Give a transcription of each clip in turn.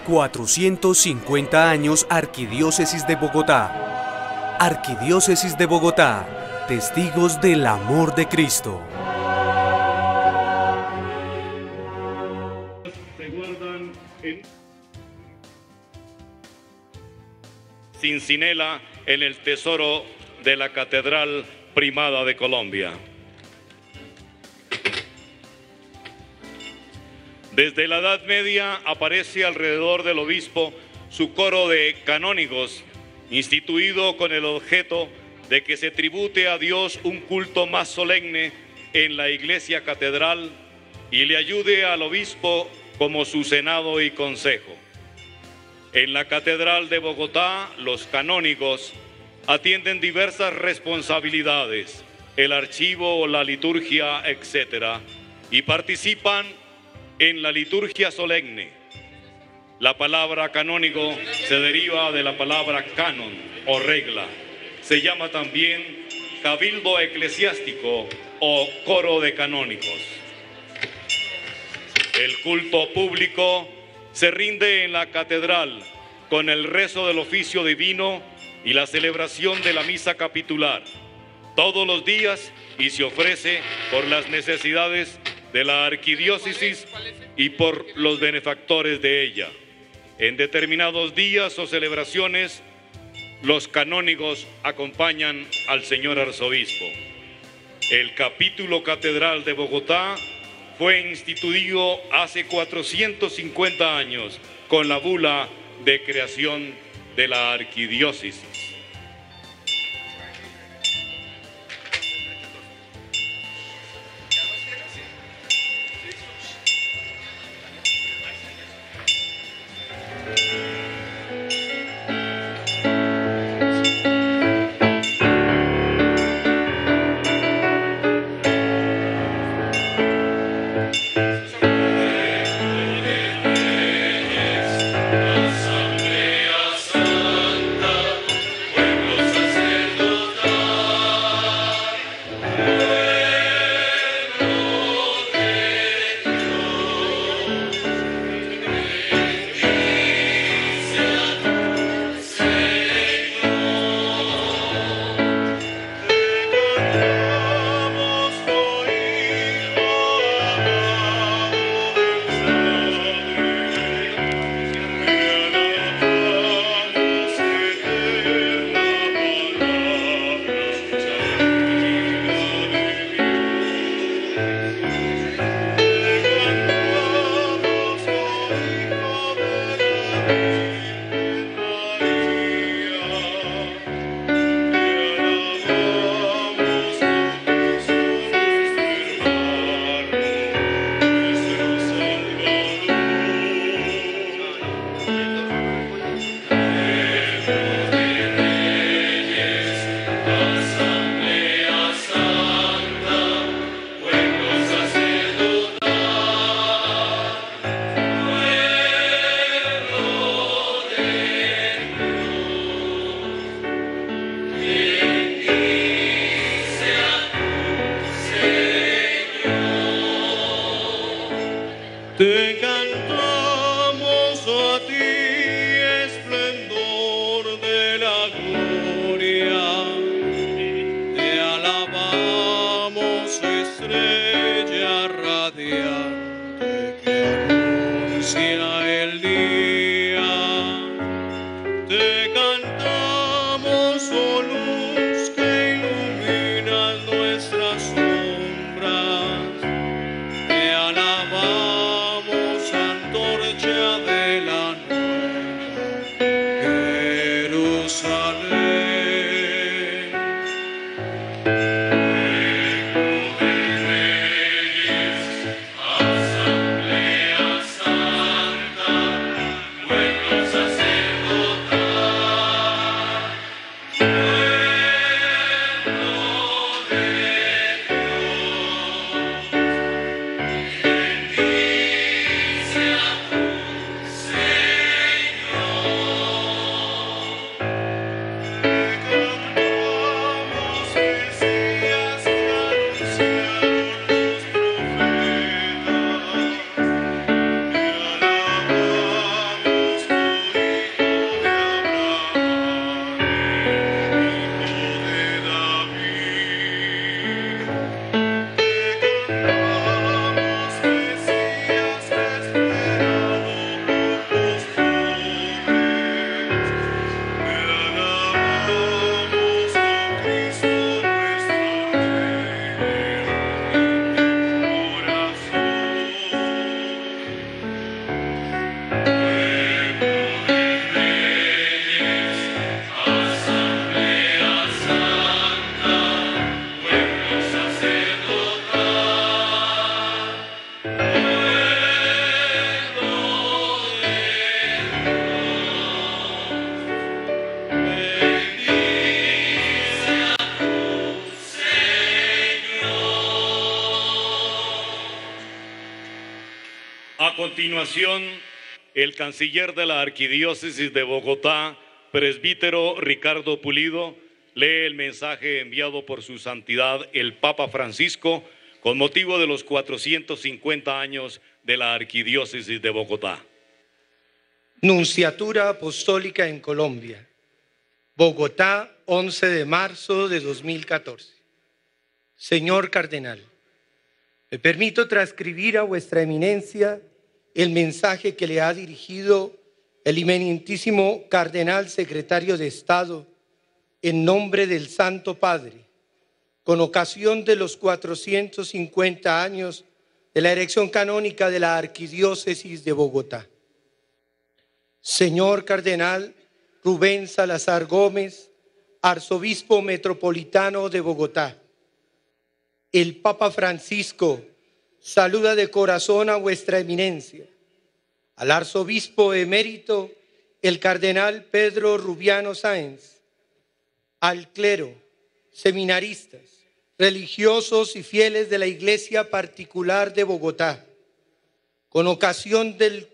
450 años Arquidiócesis de Bogotá. Arquidiócesis de Bogotá, testigos del amor de Cristo. Se guardan en Cincinela, en el tesoro de la Catedral Primada de Colombia. Desde la Edad Media aparece alrededor del obispo su coro de canónigos, instituido con el objeto de que se tribute a Dios un culto más solemne en la iglesia catedral y le ayude al obispo como su senado y consejo. En la Catedral de Bogotá, los canónigos atienden diversas responsabilidades, el archivo, la liturgia, etc., y participan en la liturgia solemne. La palabra canónigo se deriva de la palabra canon o regla. Se llama también cabildo eclesiástico o coro de canónigos. El culto público se rinde en la catedral con el rezo del oficio divino y la celebración de la misa capitular todos los días y se ofrece por las necesidades de la arquidiócesis y por los benefactores de ella. En determinados días o celebraciones, los canónigos acompañan al señor arzobispo. El capítulo catedral de Bogotá fue instituido hace 450 años con la bula de creación de la arquidiócesis. continuación, el canciller de la Arquidiócesis de Bogotá, presbítero Ricardo Pulido, lee el mensaje enviado por su santidad el Papa Francisco con motivo de los 450 años de la Arquidiócesis de Bogotá. Nunciatura Apostólica en Colombia, Bogotá, 11 de marzo de 2014. Señor Cardenal, me permito transcribir a vuestra eminencia el mensaje que le ha dirigido el eminentísimo Cardenal Secretario de Estado en nombre del Santo Padre, con ocasión de los 450 años de la erección canónica de la Arquidiócesis de Bogotá. Señor Cardenal Rubén Salazar Gómez, Arzobispo Metropolitano de Bogotá, el Papa Francisco saluda de corazón a vuestra eminencia, al Arzobispo emérito, el Cardenal Pedro Rubiano Sáenz, al clero, seminaristas, religiosos y fieles de la Iglesia Particular de Bogotá, con ocasión del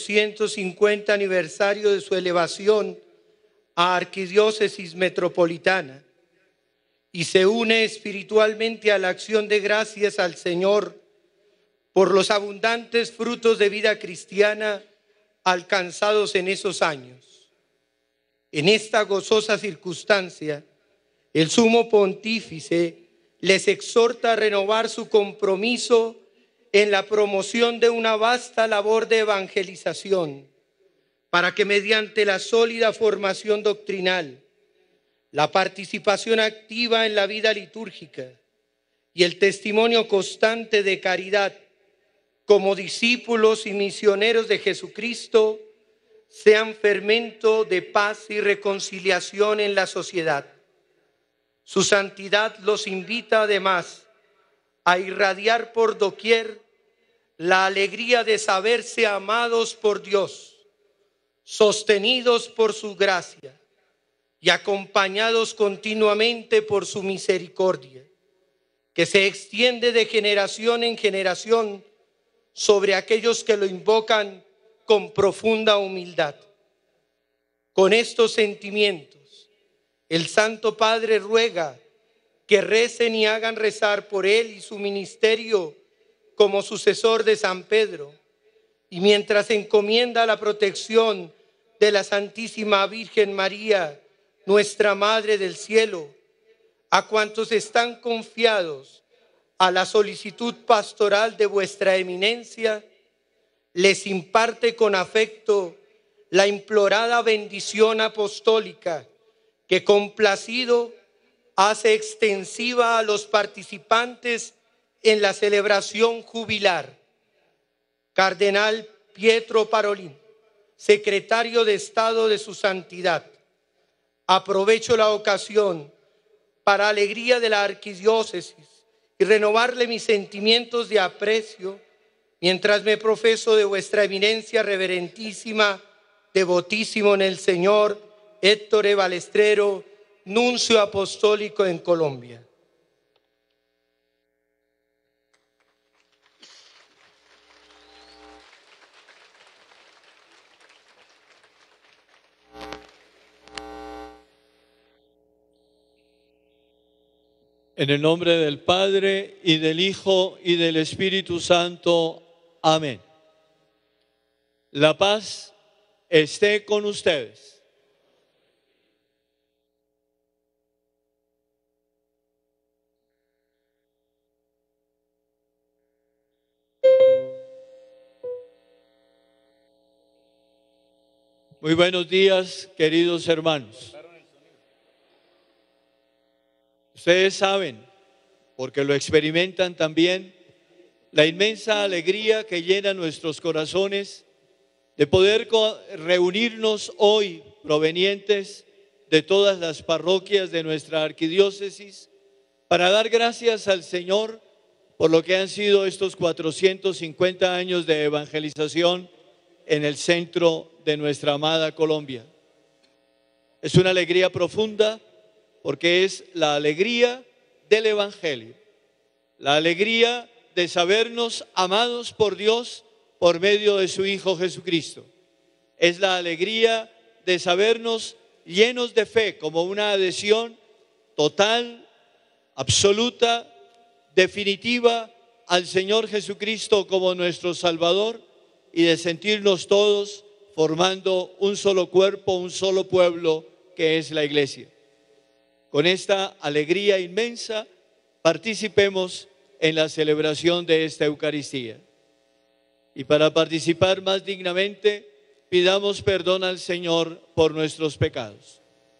450 aniversario de su elevación a Arquidiócesis Metropolitana, y se une espiritualmente a la acción de gracias al Señor por los abundantes frutos de vida cristiana alcanzados en esos años. En esta gozosa circunstancia, el Sumo Pontífice les exhorta a renovar su compromiso en la promoción de una vasta labor de evangelización, para que mediante la sólida formación doctrinal, la participación activa en la vida litúrgica y el testimonio constante de caridad como discípulos y misioneros de Jesucristo sean fermento de paz y reconciliación en la sociedad. Su santidad los invita además a irradiar por doquier la alegría de saberse amados por Dios, sostenidos por su gracia y acompañados continuamente por su misericordia, que se extiende de generación en generación sobre aquellos que lo invocan con profunda humildad. Con estos sentimientos, el Santo Padre ruega que recen y hagan rezar por él y su ministerio como sucesor de San Pedro, y mientras encomienda la protección de la Santísima Virgen María, nuestra Madre del Cielo, a cuantos están confiados a la solicitud pastoral de vuestra eminencia, les imparte con afecto la implorada bendición apostólica que complacido hace extensiva a los participantes en la celebración jubilar. Cardenal Pietro Parolin, secretario de Estado de su Santidad, aprovecho la ocasión para alegría de la Arquidiócesis y renovarle mis sentimientos de aprecio mientras me profeso de vuestra eminencia reverentísima, devotísimo en el Señor, Héctor E. Balestrero, nuncio apostólico en Colombia. En el nombre del Padre, y del Hijo, y del Espíritu Santo. Amén. La paz esté con ustedes. Muy buenos días, queridos hermanos. Ustedes saben, porque lo experimentan también, la inmensa alegría que llena nuestros corazones de poder reunirnos hoy, provenientes de todas las parroquias de nuestra arquidiócesis, para dar gracias al Señor por lo que han sido estos 450 años de evangelización en el centro de nuestra amada Colombia. Es una alegría profunda porque es la alegría del Evangelio, la alegría de sabernos amados por Dios por medio de su Hijo Jesucristo. Es la alegría de sabernos llenos de fe, como una adhesión total, absoluta, definitiva al Señor Jesucristo como nuestro Salvador, y de sentirnos todos formando un solo cuerpo, un solo pueblo que es la Iglesia. Con esta alegría inmensa participemos en la celebración de esta Eucaristía. Y para participar más dignamente, pidamos perdón al Señor por nuestros pecados.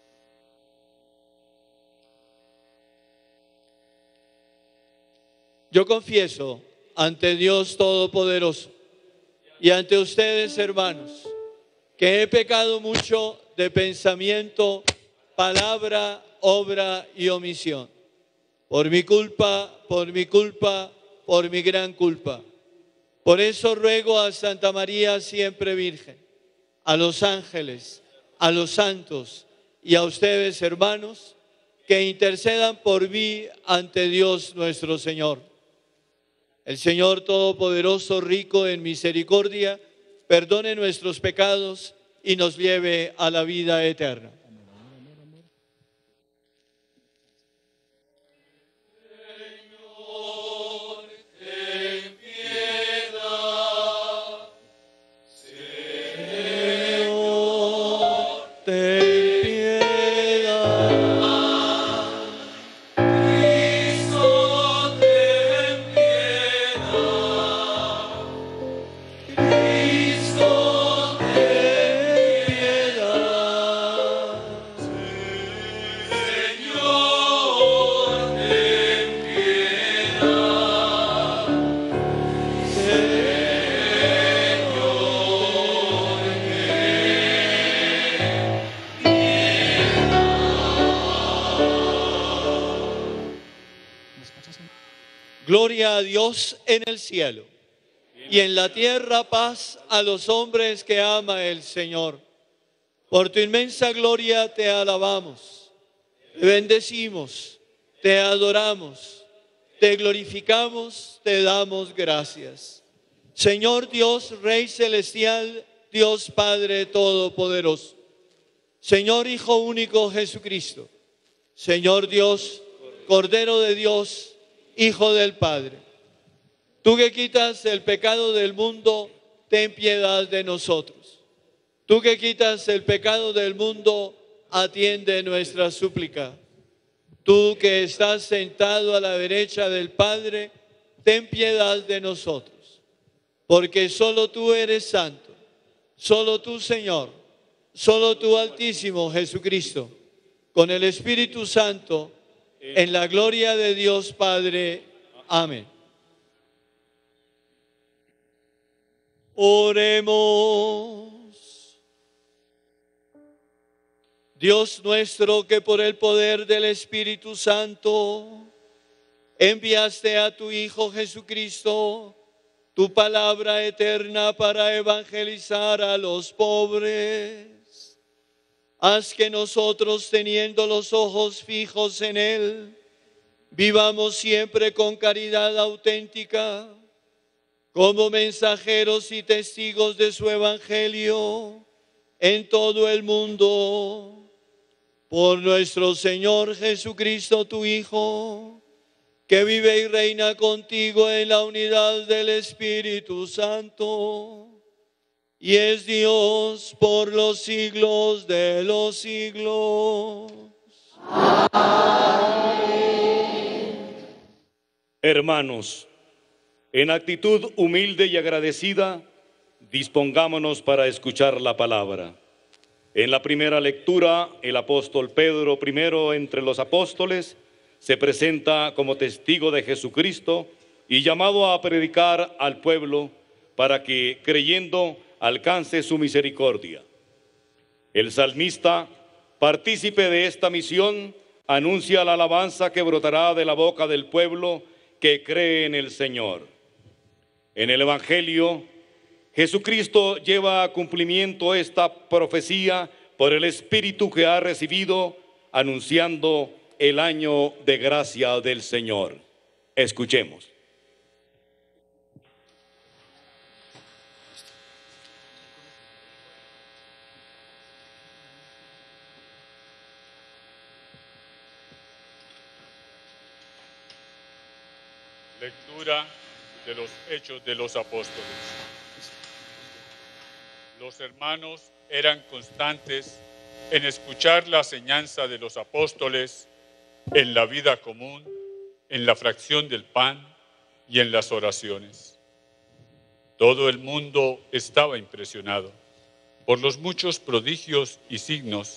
Yo confieso ante Dios Todopoderoso y ante ustedes, hermanos, que he pecado mucho de pensamiento, palabra, obra y omisión. Por mi culpa, por mi gran culpa. Por eso ruego a Santa María siempre Virgen, a los ángeles, a los santos y a ustedes, hermanos, que intercedan por mí ante Dios nuestro Señor. El Señor Todopoderoso, rico en misericordia, perdone nuestros pecados y nos lleve a la vida eterna. Gloria a Dios en el cielo y en la tierra paz a los hombres que ama el Señor. Por tu inmensa gloria te alabamos, te bendecimos, te adoramos, te glorificamos, te damos gracias. Señor Dios, Rey celestial, Dios Padre Todopoderoso, Señor Hijo único Jesucristo, Señor Dios, Cordero de Dios, Hijo del Padre, tú que quitas el pecado del mundo, ten piedad de nosotros. Tú que quitas el pecado del mundo, atiende nuestra súplica. Tú que estás sentado a la derecha del Padre, ten piedad de nosotros. Porque solo tú eres santo, solo tú, Señor, solo tú, Altísimo Jesucristo, con el Espíritu Santo, en la gloria de Dios Padre. Amén. Oremos. Dios nuestro, que por el poder del Espíritu Santo enviaste a tu Hijo Jesucristo, tu palabra eterna para evangelizar a los pobres. Haz que nosotros, teniendo los ojos fijos en Él, vivamos siempre con caridad auténtica, como mensajeros y testigos de su Evangelio en todo el mundo. Por nuestro Señor Jesucristo, tu Hijo, que vive y reina contigo en la unidad del Espíritu Santo, y es Dios por los siglos de los siglos. Amén. Hermanos, en actitud humilde y agradecida, dispongámonos para escuchar la palabra. En la primera lectura, el apóstol Pedro, primero entre los apóstoles, se presenta como testigo de Jesucristo y llamado a predicar al pueblo para que, creyendo, alcance su misericordia. El salmista, partícipe de esta misión, anuncia la alabanza que brotará de la boca del pueblo que cree en el Señor. En el Evangelio, Jesucristo lleva a cumplimiento esta profecía por el Espíritu que ha recibido, anunciando el año de gracia del Señor. Escuchemos. Lectura de los Hechos de los Apóstoles. Los hermanos eran constantes en escuchar la enseñanza de los apóstoles, en la vida común, en la fracción del pan y en las oraciones. Todo el mundo estaba impresionado por los muchos prodigios y signos.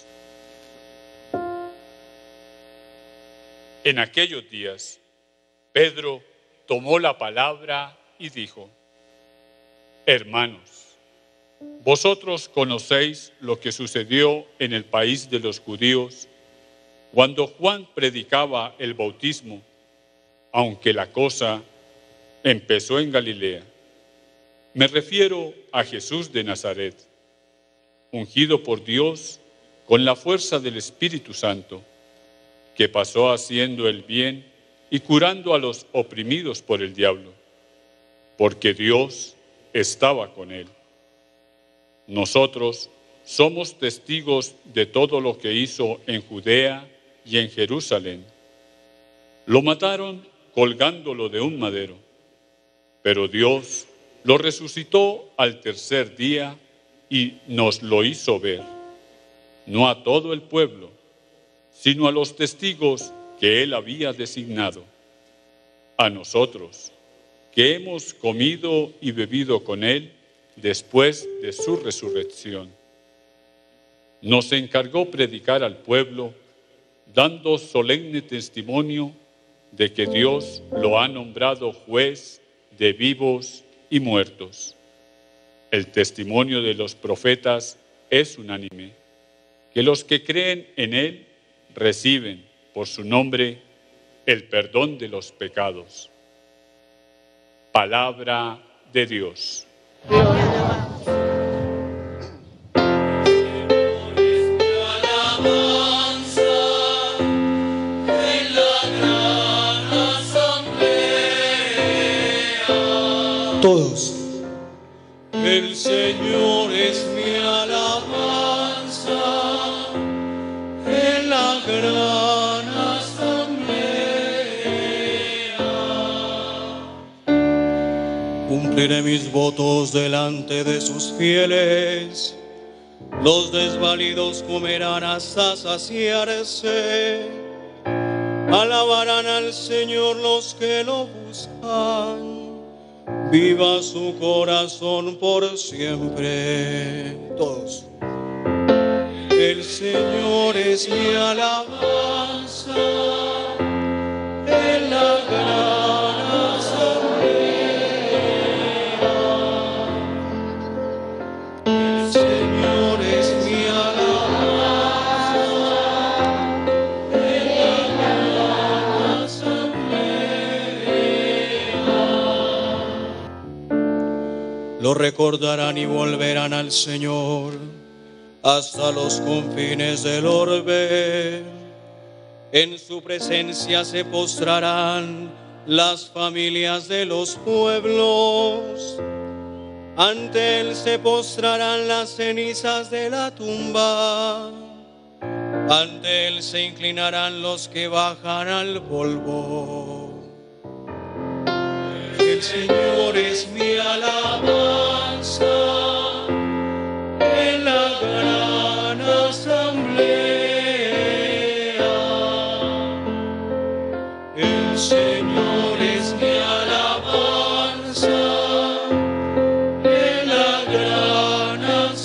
En aquellos días, Pedro tomó la palabra y dijo: Hermanos, vosotros conocéis lo que sucedió en el país de los judíos cuando Juan predicaba el bautismo, aunque la cosa empezó en Galilea. Me refiero a Jesús de Nazaret, ungido por Dios con la fuerza del Espíritu Santo, que pasó haciendo el bien y curando a los oprimidos por el diablo, porque Dios estaba con él. Nosotros somos testigos de todo lo que hizo en Judea y en Jerusalén. Lo mataron colgándolo de un madero, pero Dios lo resucitó al tercer día y nos lo hizo ver, no a todo el pueblo, sino a los testigos que él había designado, a nosotros, que hemos comido y bebido con él después de su resurrección. Nos encargó predicar al pueblo, dando solemne testimonio de que Dios lo ha nombrado juez de vivos y muertos. El testimonio de los profetas es unánime, que los que creen en él reciben por su nombre el perdón de los pecados. Palabra de Dios. Todos. El Señor es mi alabanza en la gran asamblea. Cumpliré mis votos delante de sus fieles. Los desvalidos comerán hasta saciarse. Alabarán al Señor los que lo buscan. Viva su corazón por siempre. Todos. El Señor es mi alabanza en la gran asamblea. El Señor es mi alabanza en la gran asamblea. Lo recordarán y volverán al Señor hasta los confines del orbe. En su presencia se postrarán las familias de los pueblos. Ante él se postrarán las cenizas de la tumba. Ante él se inclinarán los que bajan al polvo. El Señor es mi alabanza en la gran asamblea. El Señor es mi alabanza en la gran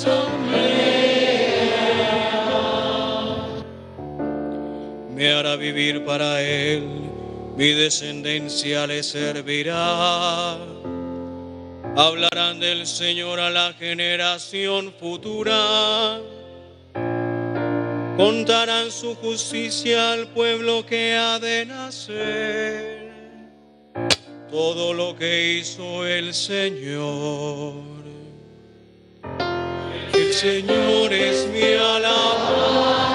asamblea. Me hará vivir para él, mi descendencia le servirá. Hablarán del Señor a la generación futura. Contarán su justicia al pueblo que ha de nacer. Todo lo que hizo el Señor. El Señor es mi alabanza.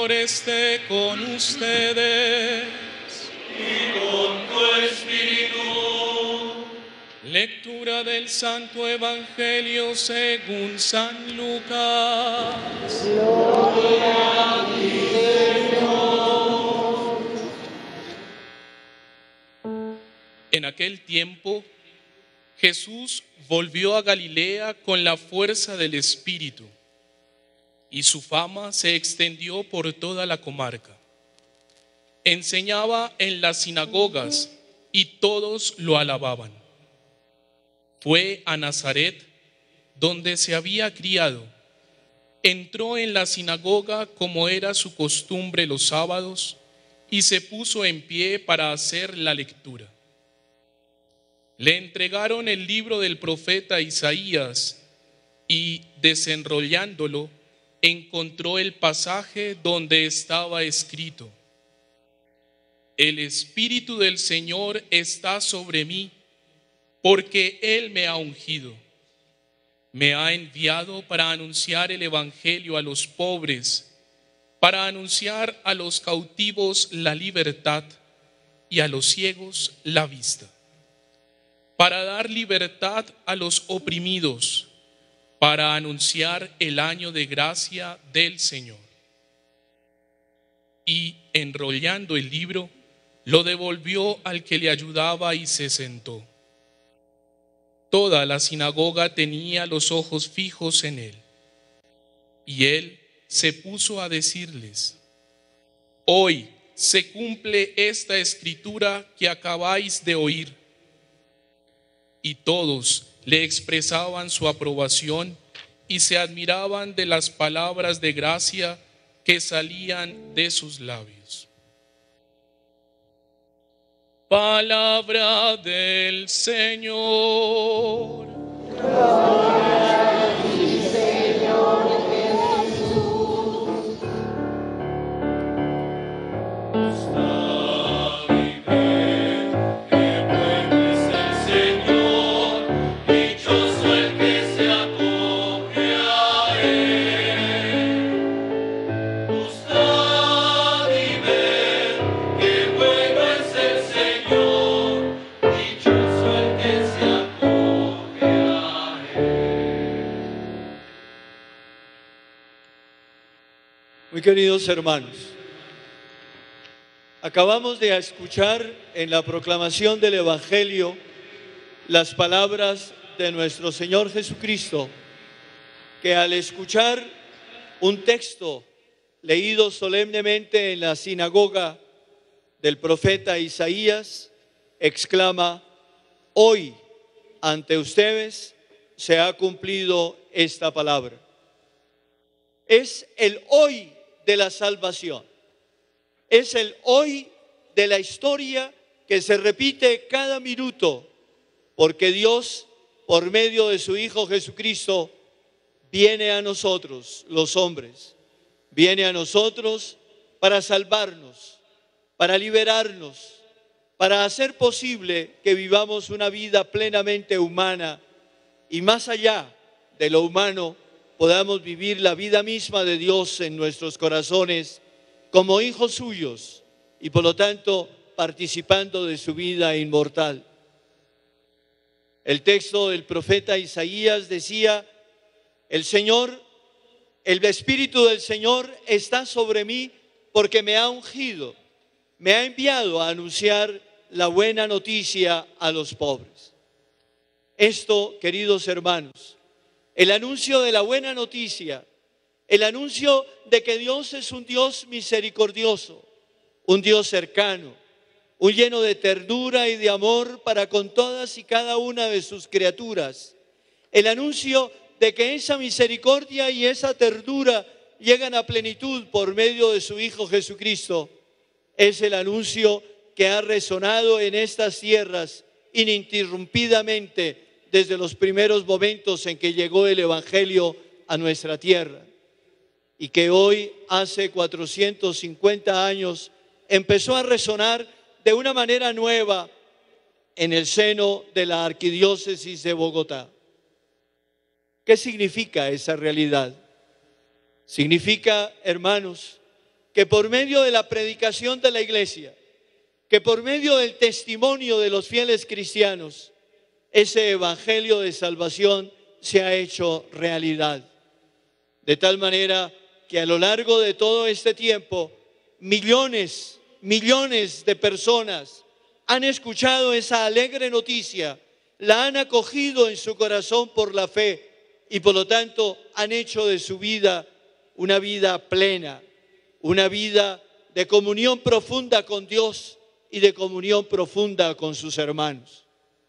Señor esté con ustedes. Y con tu espíritu. Lectura del Santo Evangelio según San Lucas. Gloria a ti, Señor. En aquel tiempo, Jesús volvió a Galilea con la fuerza del Espíritu, y su fama se extendió por toda la comarca. Enseñaba en las sinagogas y todos lo alababan. Fue a Nazaret, donde se había criado. Entró en la sinagoga como era su costumbre los sábados y se puso en pie para hacer la lectura. Le entregaron el libro del profeta Isaías y, desenrollándolo, encontró el pasaje donde estaba escrito: El Espíritu del Señor está sobre mí, porque Él me ha ungido. Me ha enviado para anunciar el Evangelio a los pobres, para anunciar a los cautivos la libertad y a los ciegos la vista, para dar libertad a los oprimidos, para anunciar el año de gracia del Señor. Y, enrollando el libro, lo devolvió al que le ayudaba y se sentó. Toda la sinagoga tenía los ojos fijos en él. Y él se puso a decirles: Hoy se cumple esta escritura que acabáis de oír. Y todos le expresaban su aprobación y se admiraban de las palabras de gracia que salían de sus labios. Palabra del Señor. Gloria a ti, Señor Jesús. Gustad y ved qué bueno es el Señor, dichoso el que se acoge a Él. Gustad y ved qué bueno es el Señor, dichoso el que se acoge a Él. Muy queridos hermanos, acabamos de escuchar en la proclamación del Evangelio las palabras de nuestro Señor Jesucristo, que al escuchar un texto leído solemnemente en la sinagoga del profeta Isaías, exclama: Hoy ante ustedes se ha cumplido esta palabra. Es el hoy de la salvación. Es el hoy de la historia que se repite cada minuto, porque Dios, por medio de su Hijo Jesucristo, viene a nosotros, los hombres. Viene a nosotros para salvarnos, para liberarnos, para hacer posible que vivamos una vida plenamente humana y más allá de lo humano, podamos vivir la vida misma de Dios en nuestros corazones como hijos suyos y por lo tanto participando de su vida inmortal. El texto del profeta Isaías decía: el Espíritu del Señor está sobre mí porque me ha ungido, me ha enviado a anunciar la buena noticia a los pobres. Esto, queridos hermanos, el anuncio de la buena noticia, el anuncio de que Dios es un Dios misericordioso, un Dios cercano, un lleno de ternura y de amor para con todas y cada una de sus criaturas. El anuncio de que esa misericordia y esa ternura llegan a plenitud por medio de su Hijo Jesucristo, es el anuncio que ha resonado en estas tierras ininterrumpidamente desde los primeros momentos en que llegó el Evangelio a nuestra tierra, y que hoy, hace 450 años, empezó a resonar de una manera nueva en el seno de la Arquidiócesis de Bogotá. ¿Qué significa esa realidad? Significa, hermanos, que por medio de la predicación de la iglesia, que por medio del testimonio de los fieles cristianos, ese evangelio de salvación se ha hecho realidad. De tal manera que a lo largo de todo este tiempo, millones de personas han escuchado esa alegre noticia, la han acogido en su corazón por la fe y por lo tanto han hecho de su vida una vida plena, una vida de comunión profunda con Dios y de comunión profunda con sus hermanos.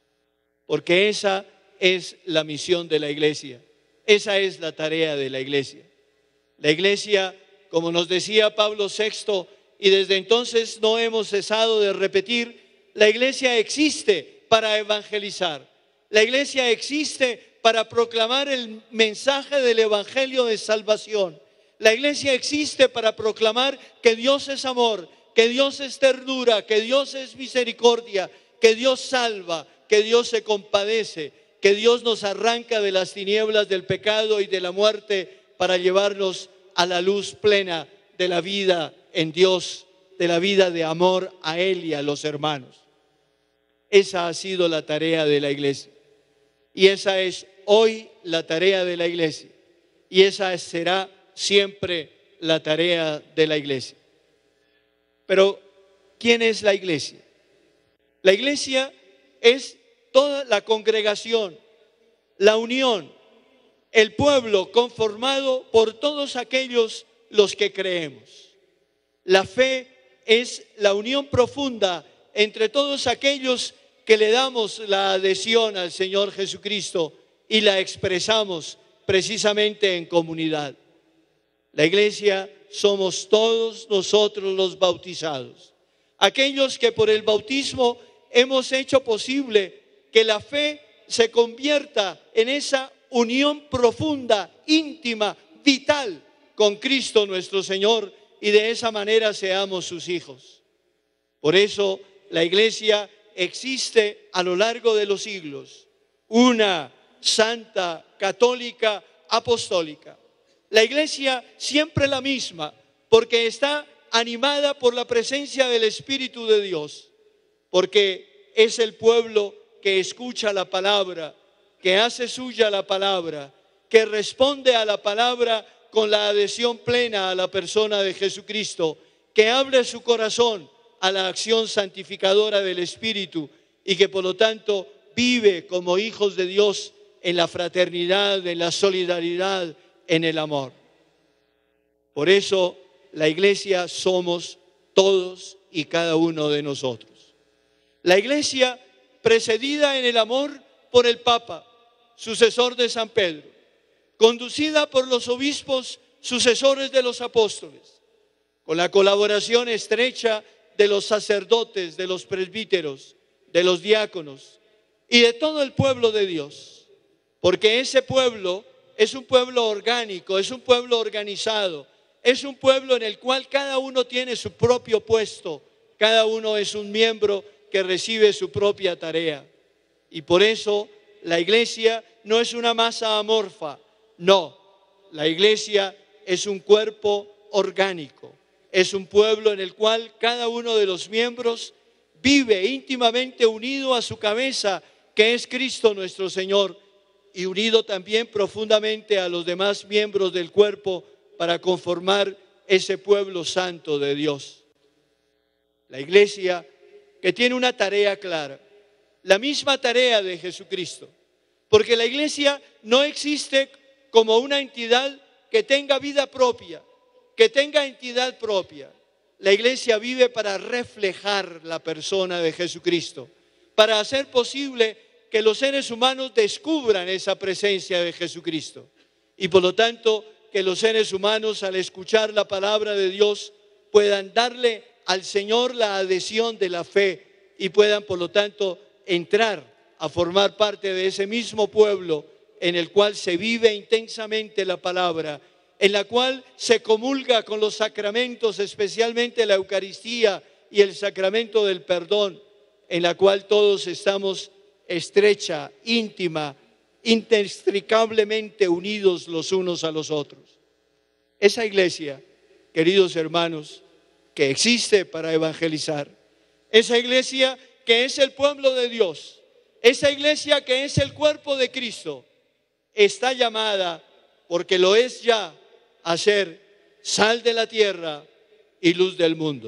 Porque esa es la misión de la iglesia, esa es la tarea de la iglesia. La iglesia, como nos decía Pablo VI, y desde entonces no hemos cesado de repetir, la iglesia existe para evangelizar. La iglesia existe para proclamar el mensaje del evangelio de salvación. La iglesia existe para proclamar que Dios es amor, que Dios es ternura, que Dios es misericordia, que Dios salva, que Dios se compadece, que Dios nos arranca de las tinieblas del pecado y de la muerte para llevarnos a la luz plena de la vida en Dios, de la vida de amor a Él y a los hermanos. Esa ha sido la tarea de la iglesia. Y esa es hoy la tarea de la iglesia. Y esa será siempre la tarea de la iglesia. Pero, ¿quién es la iglesia? La iglesia es toda la congregación, la unión, el pueblo conformado por todos aquellos los que creemos. La fe es la unión profunda entre todos aquellos que le damos la adhesión al Señor Jesucristo y la expresamos precisamente en comunidad. La iglesia somos todos nosotros los bautizados, aquellos que por el bautismo hemos hecho posible que la fe se convierta en esa unión profunda, íntima, vital con Cristo nuestro Señor y de esa manera seamos sus hijos. Por eso la iglesia existe a lo largo de los siglos, una santa, católica, apostólica. La iglesia siempre la misma, porque está animada por la presencia del Espíritu de Dios, porque es el pueblo que escucha la palabra, que hace suya la palabra, que responde a la palabra con la adhesión plena a la persona de Jesucristo, que abre su corazón a la acción santificadora del Espíritu y que por lo tanto vive como hijos de Dios en la fraternidad, en la solidaridad, en el amor. Por eso la iglesia somos todos y cada uno de nosotros. La iglesia precedida en el amor por el Papa, sucesor de San Pedro, conducida por los obispos, sucesores de los apóstoles, con la colaboración estrecha de los sacerdotes, de los presbíteros, de los diáconos y de todo el pueblo de Dios, porque ese pueblo es un pueblo orgánico, es un pueblo organizado, es un pueblo en el cual cada uno tiene su propio puesto, cada uno es un miembro que recibe su propia tarea. Y por eso la iglesia no es una masa amorfa, no, la iglesia es un cuerpo orgánico, es un pueblo en el cual cada uno de los miembros vive íntimamente unido a su cabeza, que es Cristo nuestro Señor, y unido también profundamente a los demás miembros del cuerpo para conformar ese pueblo santo de Dios. La iglesia que tiene una tarea clara, la misma tarea de Jesucristo, porque la iglesia no existe como una entidad que tenga vida propia, que tenga entidad propia. La iglesia vive para reflejar la persona de Jesucristo, para hacer posible que los seres humanos descubran esa presencia de Jesucristo y por lo tanto que los seres humanos al escuchar la palabra de Dios puedan darle al Señor la adhesión de la fe y puedan por lo tanto entrar a formar parte de ese mismo pueblo en el cual se vive intensamente la palabra, en la cual se comulga con los sacramentos, especialmente la Eucaristía y el sacramento del perdón, en la cual todos estamos estrecha, íntima, inextricablemente unidos los unos a los otros. Esa iglesia queridos hermanos, que existe para evangelizar. Esa iglesia que es el pueblo de Dios, esa iglesia que es el cuerpo de Cristo, está llamada, porque lo es ya, a ser sal de la tierra y luz del mundo.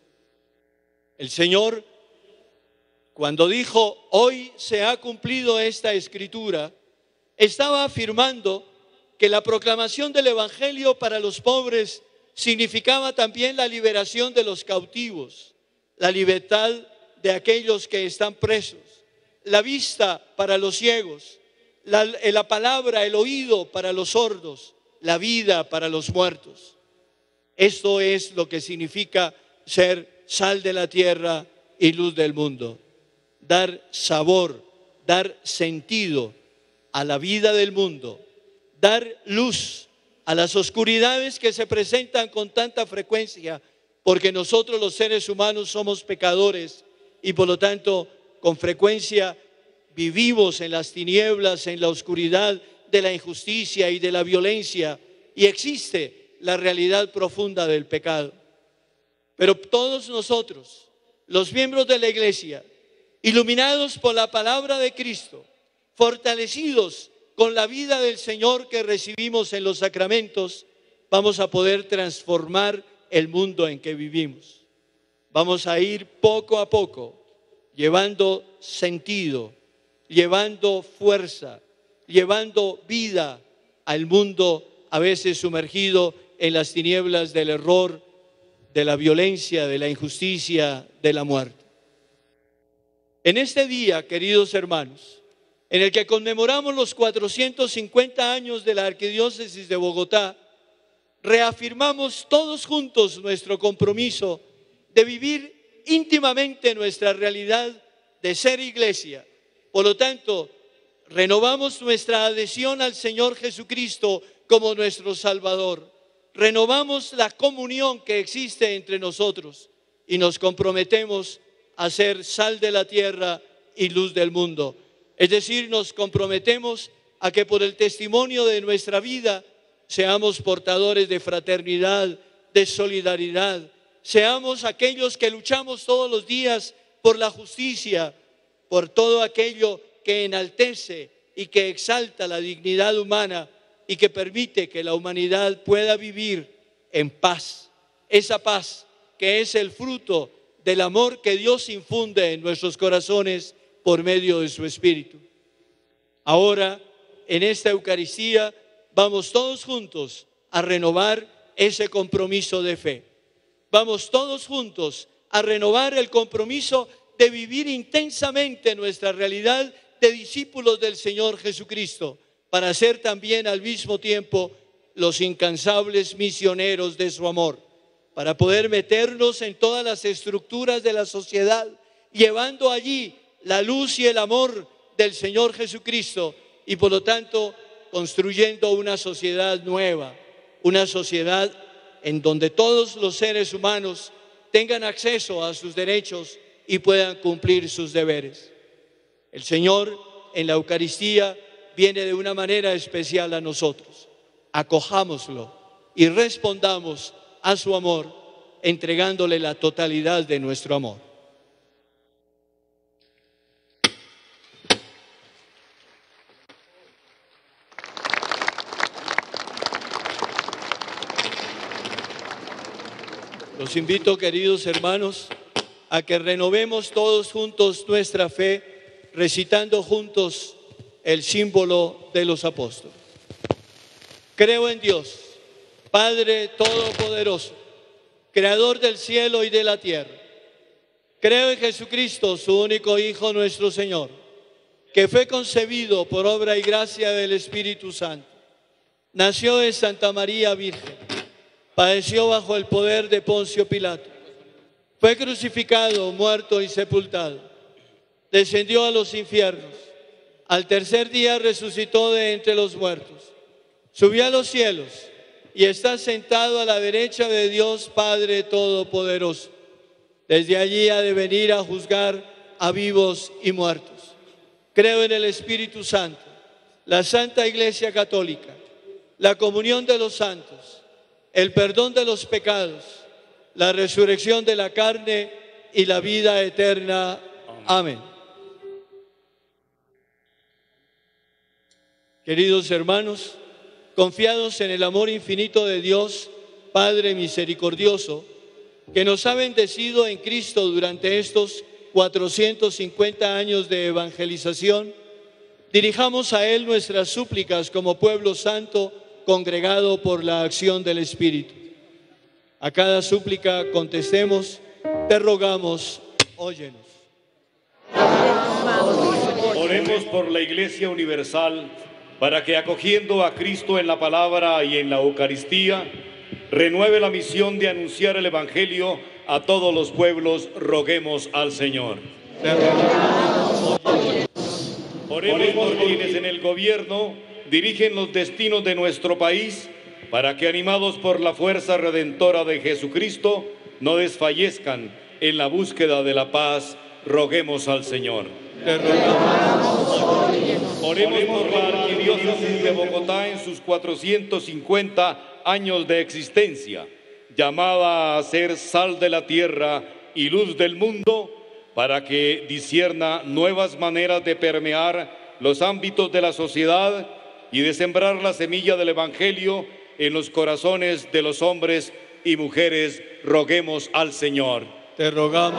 El Señor, cuando dijo, hoy se ha cumplido esta escritura, estaba afirmando que la proclamación del Evangelio para los pobres significaba también la liberación de los cautivos, la libertad de aquellos que están presos, la vista para los ciegos, la palabra, el oído para los sordos, la vida para los muertos. Esto es lo que significa ser sal de la tierra y luz del mundo. Dar sabor, dar sentido a la vida del mundo, dar luz a las oscuridades que se presentan con tanta frecuencia, porque nosotros los seres humanos somos pecadores y por lo tanto con frecuencia vivimos en las tinieblas, en la oscuridad de la injusticia y de la violencia, y existe la realidad profunda del pecado. Pero todos nosotros, los miembros de la iglesia, iluminados por la palabra de Cristo, fortalecidos con la vida del Señor que recibimos en los sacramentos, vamos a poder transformar el mundo en que vivimos. Vamos a ir poco a poco llevando sentido, llevando fuerza, llevando vida al mundo a veces sumergido en las tinieblas del error, de la violencia, de la injusticia, de la muerte. En este día, queridos hermanos, en el que conmemoramos los 450 años de la Arquidiócesis de Bogotá, reafirmamos todos juntos nuestro compromiso de vivir íntimamente nuestra realidad de ser iglesia. Por lo tanto, renovamos nuestra adhesión al Señor Jesucristo como nuestro Salvador. Renovamos la comunión que existe entre nosotros y nos comprometemos a ser sal de la tierra y luz del mundo. Es decir, nos comprometemos a que por el testimonio de nuestra vida seamos portadores de fraternidad, de solidaridad, seamos aquellos que luchamos todos los días por la justicia, por todo aquello que enaltece y que exalta la dignidad humana y que permite que la humanidad pueda vivir en paz. Esa paz que es el fruto del amor que Dios infunde en nuestros corazones por medio de su Espíritu. Ahora, en esta Eucaristía, vamos todos juntos a renovar ese compromiso de fe. Vamos todos juntos a renovar el compromiso de vivir intensamente nuestra realidad de discípulos del Señor Jesucristo, para ser también al mismo tiempo los incansables misioneros de su amor, para poder meternos en todas las estructuras de la sociedad, llevando allí la luz y el amor del Señor Jesucristo y por lo tanto construyendo una sociedad nueva, una sociedad en donde todos los seres humanos tengan acceso a sus derechos y puedan cumplir sus deberes. El Señor en la Eucaristía viene de una manera especial a nosotros. Acojámoslo y respondamos a su amor entregándole la totalidad de nuestro amor. Los invito, queridos hermanos, a que renovemos todos juntos nuestra fe, recitando juntos el símbolo de los apóstoles. Creo en Dios, Padre Todopoderoso, Creador del cielo y de la tierra. Creo en Jesucristo, su único Hijo, nuestro Señor, que fue concebido por obra y gracia del Espíritu Santo. Nació de Santa María Virgen, padeció bajo el poder de Poncio Pilato, fue crucificado, muerto y sepultado, descendió a los infiernos, al tercer día resucitó de entre los muertos, subió a los cielos y está sentado a la derecha de Dios Padre Todopoderoso. Desde allí ha de venir a juzgar a vivos y muertos. Creo en el Espíritu Santo, la Santa Iglesia Católica, la comunión de los santos, el perdón de los pecados, la resurrección de la carne y la vida eterna. Amén. Queridos hermanos, confiados en el amor infinito de Dios, Padre misericordioso, que nos ha bendecido en Cristo durante estos 450 años de evangelización, dirijamos a Él nuestras súplicas como pueblo santo congregado por la acción del Espíritu. A cada súplica contestemos: te rogamos, óyenos. Oremos por la Iglesia Universal, para que acogiendo a Cristo en la palabra y en la Eucaristía, renueve la misión de anunciar el Evangelio a todos los pueblos. Roguemos al Señor. Oremos por quienes en el gobierno dirigen los destinos de nuestro país, para que animados por la fuerza redentora de Jesucristo, no desfallezcan en la búsqueda de la paz. Roguemos al Señor. Oremos por la Arquidiócesis de Bogotá en sus 450 años de existencia, llamada a ser sal de la tierra y luz del mundo, para que discierna nuevas maneras de permear los ámbitos de la sociedad y de sembrar la semilla del Evangelio en los corazones de los hombres y mujeres. Roguemos al Señor. Te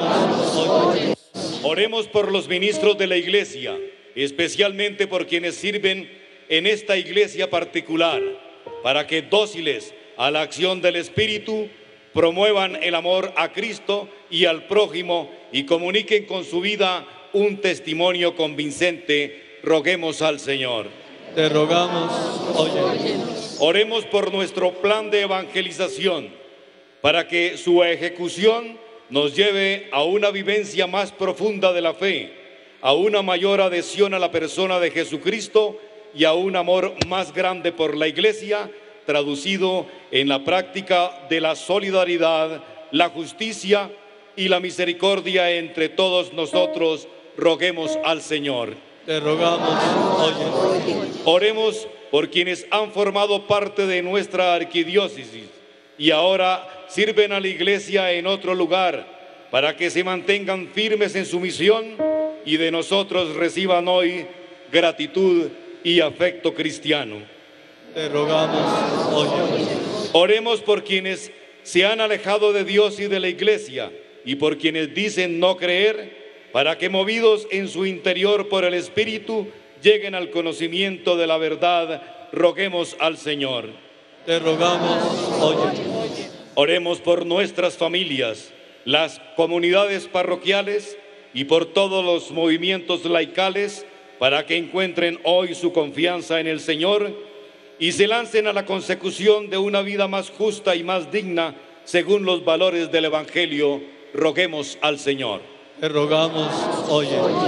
rogamos. Oremos por los ministros de la Iglesia, especialmente por quienes sirven en esta iglesia particular, para que dóciles a la acción del Espíritu promuevan el amor a Cristo y al prójimo y comuniquen con su vida un testimonio convincente. Roguemos al Señor. Te rogamos, óyenos. Oremos por nuestro plan de evangelización, para que su ejecución nos lleve a una vivencia más profunda de la fe, a una mayor adhesión a la persona de Jesucristo y a un amor más grande por la Iglesia, traducido en la práctica de la solidaridad, la justicia y la misericordia entre todos nosotros. Roguemos al Señor. Te rogamos, óyenos. Oremos por quienes han formado parte de nuestra arquidiócesis y ahora sirven a la Iglesia en otro lugar, para que se mantengan firmes en su misión y de nosotros reciban hoy gratitud y afecto cristiano. Te rogamos, óyenos. Oremos por quienes se han alejado de Dios y de la Iglesia y por quienes dicen no creer, para que movidos en su interior por el Espíritu lleguen al conocimiento de la verdad. Roguemos al Señor. Te rogamos, óyenos. Oremos por nuestras familias, las comunidades parroquiales y por todos los movimientos laicales, para que encuentren hoy su confianza en el Señor y se lancen a la consecución de una vida más justa y más digna según los valores del Evangelio. Roguemos al Señor. Te rogamos, óyenos.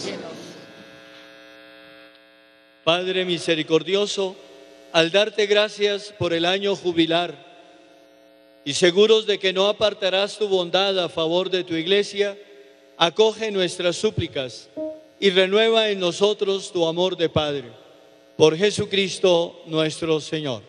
Padre misericordioso, al darte gracias por el año jubilar y seguros de que no apartarás tu bondad a favor de tu Iglesia, acoge nuestras súplicas y renueva en nosotros tu amor de Padre. Por Jesucristo nuestro Señor.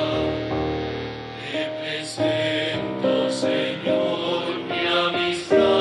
Señor, mi amistad.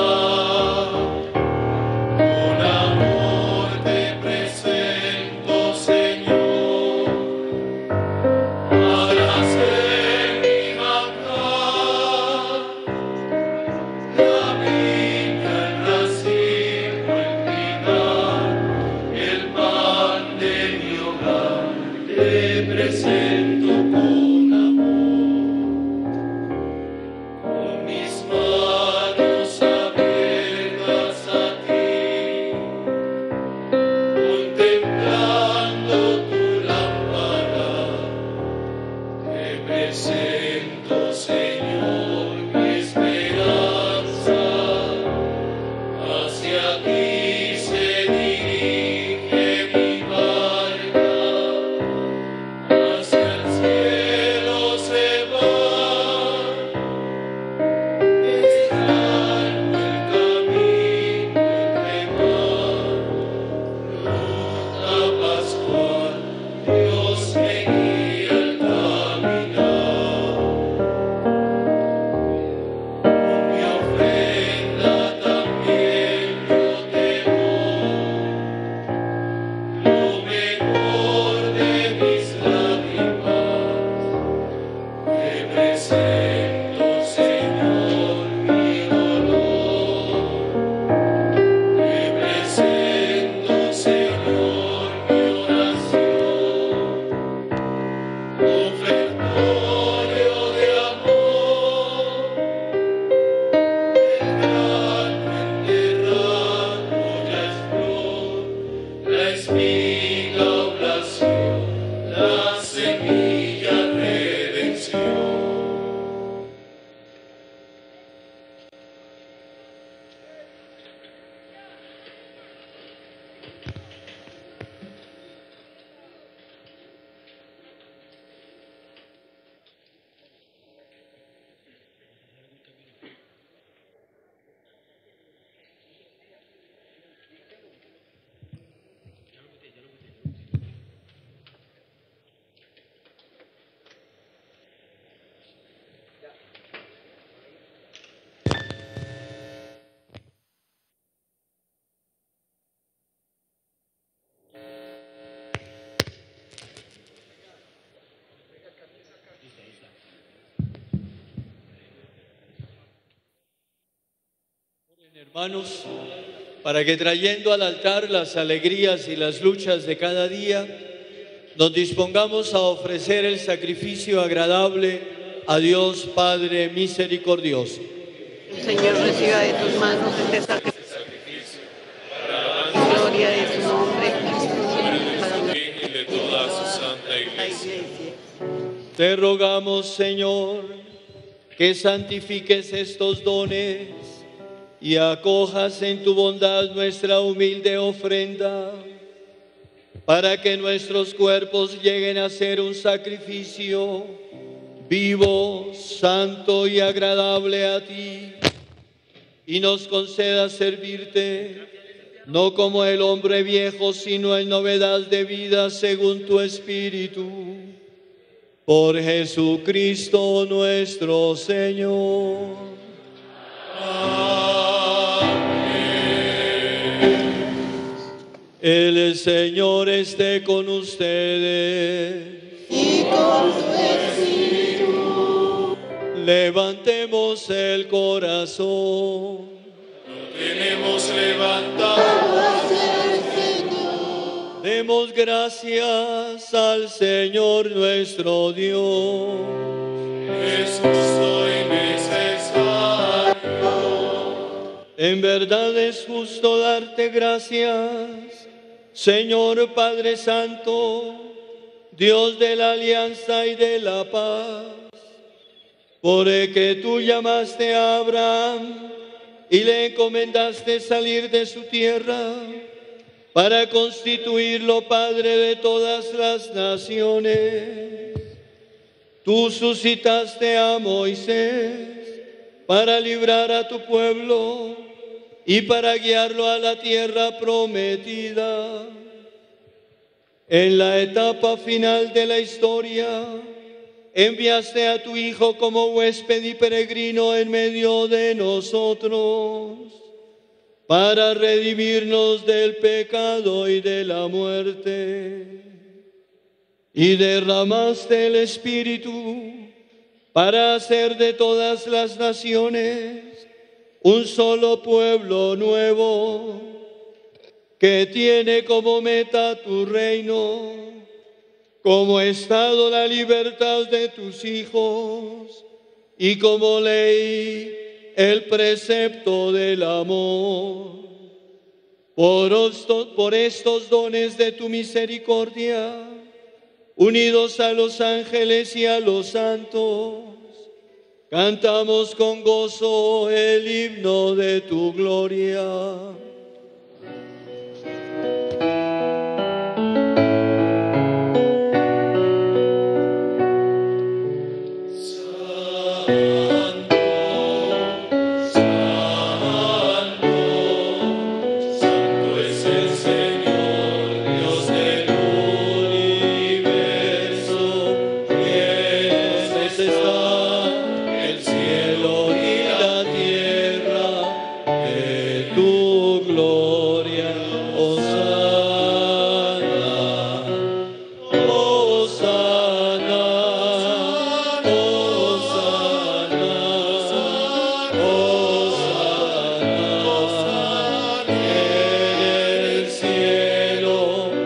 Hermanos, para que trayendo al altar las alegrías y las luchas de cada día, nos dispongamos a ofrecer el sacrificio agradable a Dios Padre misericordioso. El Señor reciba de tus manos este sacrificio, gloria de su nombre, para y de toda su santa la iglesia. iglesia. Te rogamos, Señor, que santifiques estos dones y acojas en tu bondad nuestra humilde ofrenda, para que nuestros cuerpos lleguen a ser un sacrificio vivo, santo y agradable a ti, y nos conceda servirte, no como el hombre viejo, sino en novedad de vida según tu Espíritu. Por Jesucristo nuestro Señor. El Señor esté con ustedes. Y con tu espíritu. Levantemos el corazón. Tenemos levantado hacia el Señor. Demos gracias al Señor nuestro Dios. es justo y necesario. En verdad es justo darte gracias, Señor Padre Santo, Dios de la alianza y de la paz, porque tú llamaste a Abraham y le encomendaste salir de su tierra para constituirlo Padre de todas las naciones. Tú suscitaste a Moisés para librar a tu pueblo y para guiarlo a la tierra prometida. En la etapa final de la historia, enviaste a tu Hijo como huésped y peregrino en medio de nosotros, para redimirnos del pecado y de la muerte. Y derramaste el Espíritu para hacer de todas las naciones un solo pueblo nuevo, que tiene como meta tu reino, como estado la libertad de tus hijos y como ley el precepto del amor. Por estos dones de tu misericordia, unidos a los ángeles y a los santos, cantamos con gozo el himno de tu gloria. Santo es el Señor, Dios del universo, Llenos está el cielo y la tierra de tu gloria. Hosana, Hosana, Hosana, Hosana en el cielo.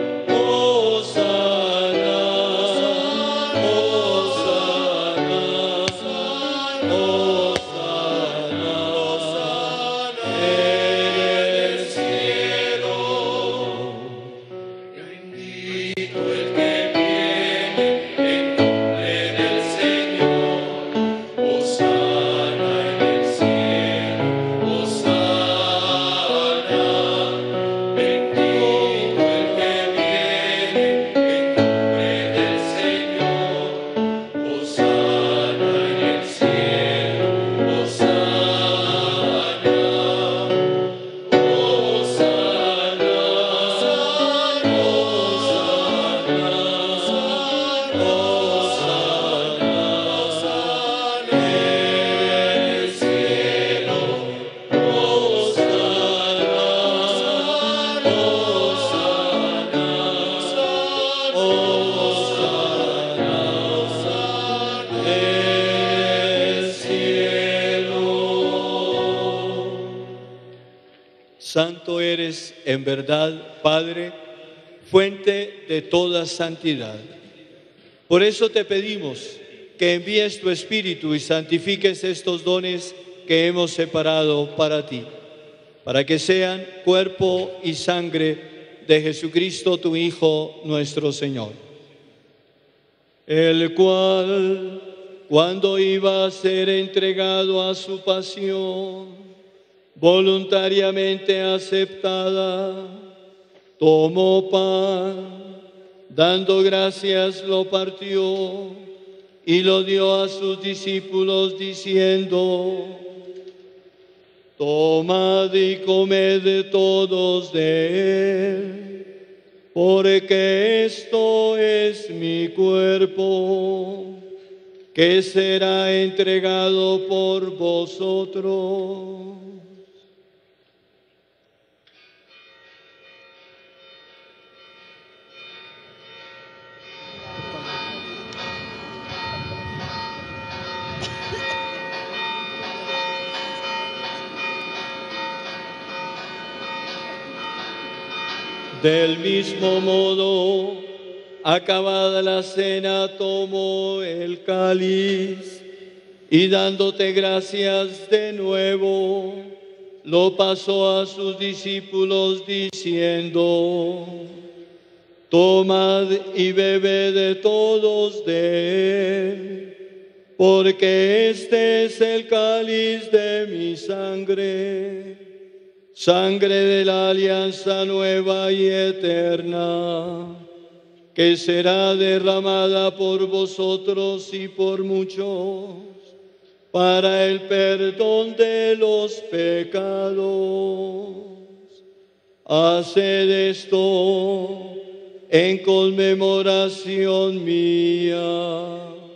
Hosana, Hosana, Hosana en el cielo. bendito el que viene en nombre del Señor. Hosana en el cielo, Hosana. Bendito el que viene en nombre del Señor. Hosana en el cielo, Santo eres en verdad, Padre, fuente de toda santidad. Por eso te pedimos que envíes tu Espíritu y santifiques estos dones que hemos separado para ti, para que sean cuerpo y sangre de Jesucristo, tu Hijo, nuestro Señor, el cual, cuando iba a ser entregado a su pasión, voluntariamente aceptada, tomó pan, dando gracias lo partió y lo dio a sus discípulos diciendo: tomad y comed de todos de él, porque esto es mi cuerpo, que será entregado por vosotros. Del mismo modo, acabada la cena, tomó el cáliz y dándote gracias de nuevo, lo pasó a sus discípulos diciendo: tomad y bebed de todos de él, porque este es el cáliz de mi sangre, sangre de la alianza nueva y eterna, que será derramada por vosotros y por muchos para el perdón de los pecados. Haced esto en conmemoración mía.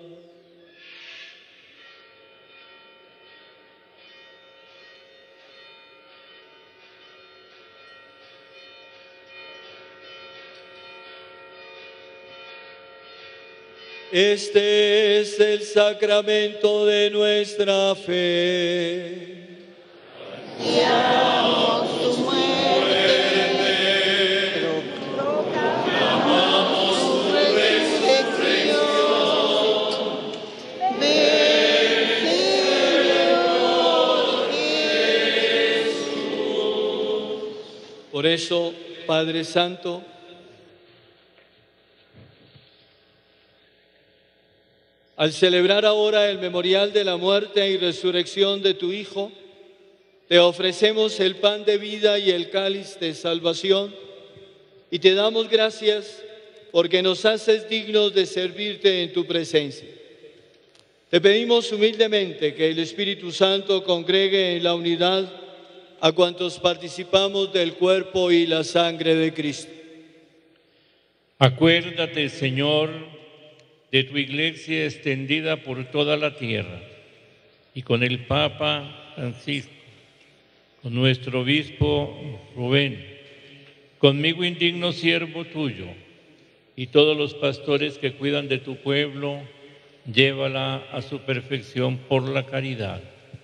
Este es el sacramento de nuestra fe. Anunciamos tu muerte, proclamamos tu resurrección. Ven, Señor Jesús. Por eso, Padre Santo, al celebrar ahora el memorial de la muerte y resurrección de tu Hijo, te ofrecemos el pan de vida y el cáliz de salvación y te damos gracias porque nos haces dignos de servirte en tu presencia. Te pedimos humildemente que el Espíritu Santo congregue en la unidad a cuantos participamos del cuerpo y la sangre de Cristo. Acuérdate, Señor, de tu iglesia extendida por toda la tierra, y con el Papa Francisco, con nuestro obispo Rubén, conmigo indigno siervo tuyo, y todos los pastores que cuidan de tu pueblo, llévala a su perfección por la caridad.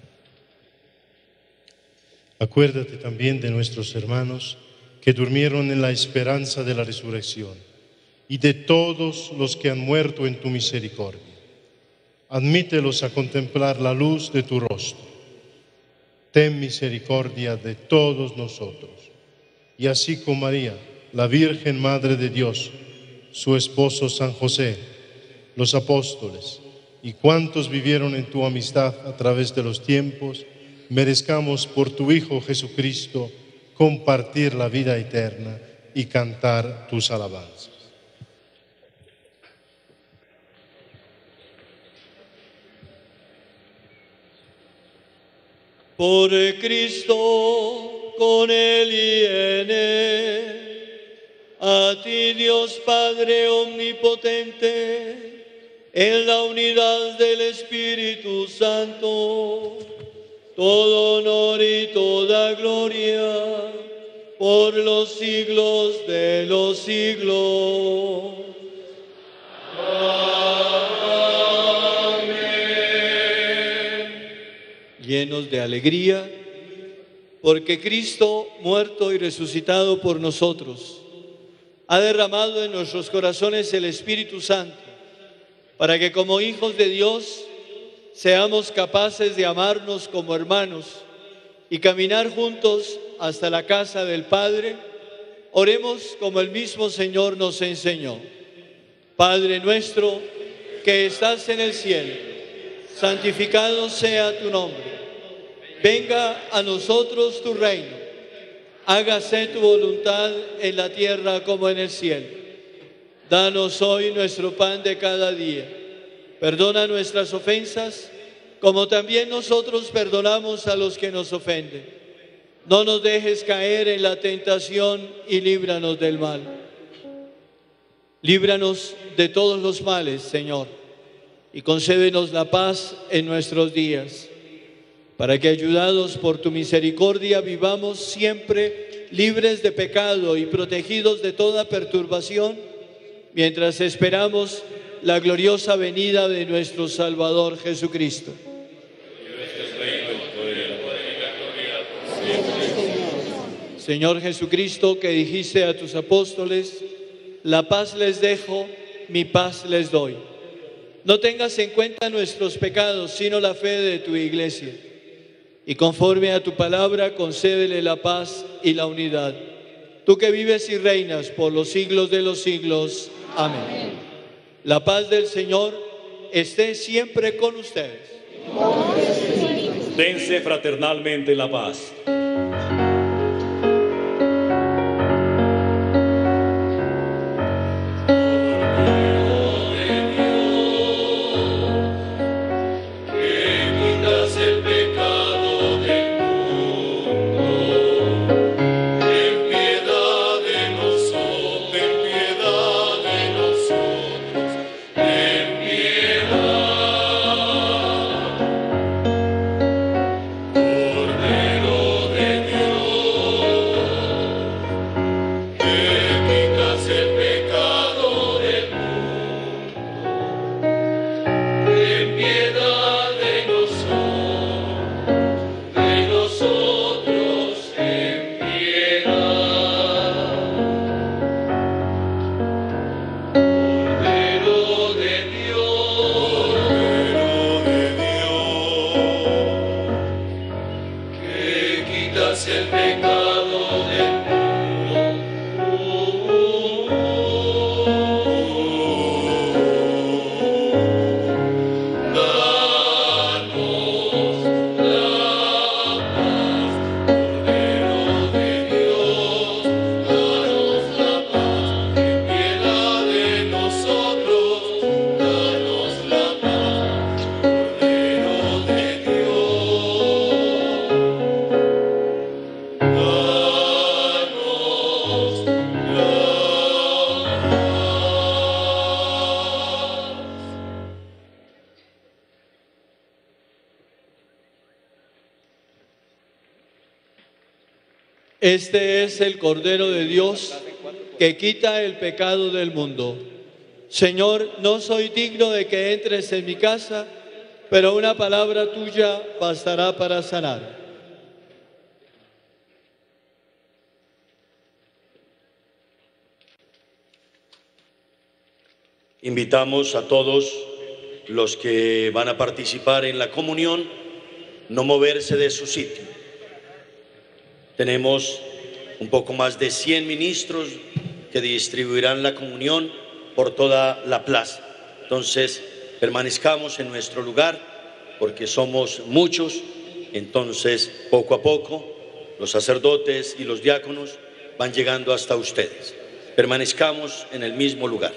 Acuérdate también de nuestros hermanos que durmieron en la esperanza de la resurrección, y de todos los que han muerto en tu misericordia. Admítelos a contemplar la luz de tu rostro. Ten misericordia de todos nosotros. Y así con María, la Virgen Madre de Dios, su esposo San José, los apóstoles y cuantos vivieron en tu amistad a través de los tiempos, merezcamos por tu Hijo Jesucristo compartir la vida eterna y cantar tus alabanzas. Por Cristo, con Él y en Él, a ti Dios Padre omnipotente, en la unidad del Espíritu Santo, todo honor y toda gloria, por los siglos de los siglos. Llenos de alegría, porque Cristo, muerto y resucitado por nosotros, ha derramado en nuestros corazones el Espíritu Santo, para que como hijos de Dios seamos capaces de amarnos como hermanos y caminar juntos hasta la casa del Padre. Oremos como el mismo Señor nos enseñó. Padre nuestro que estás en el cielo, santificado sea tu nombre. Venga a nosotros tu reino. Hágase tu voluntad en la tierra como en el cielo. Danos hoy nuestro pan de cada día. Perdona nuestras ofensas, como también nosotros perdonamos a los que nos ofenden. No nos dejes caer en la tentación y líbranos del mal. Líbranos de todos los males, Señor, y concédenos la paz en nuestros días, para que, ayudados por tu misericordia, vivamos siempre libres de pecado y protegidos de toda perturbación, mientras esperamos la gloriosa venida de nuestro Salvador Jesucristo. Señor Jesucristo, que dijiste a tus apóstoles: la paz les dejo, mi paz les doy. No tengas en cuenta nuestros pecados, sino la fe de tu Iglesia. Y conforme a tu palabra, concédele la paz y la unidad. Tú que vives y reinas por los siglos de los siglos. Amén. La paz del Señor esté siempre con ustedes. Dense fraternalmente la paz. Este es el Cordero de Dios que quita el pecado del mundo. Señor, no soy digno de que entres en mi casa, pero una palabra tuya bastará para sanar. Invitamos a todos los que van a participar en la comunión no moverse de su sitio. Tenemos un poco más de 100 ministros que distribuirán la comunión por toda la plaza. Entonces, permanezcamos en nuestro lugar porque somos muchos. Entonces, poco a poco, los sacerdotes y los diáconos van llegando hasta ustedes. Permanezcamos en el mismo lugar.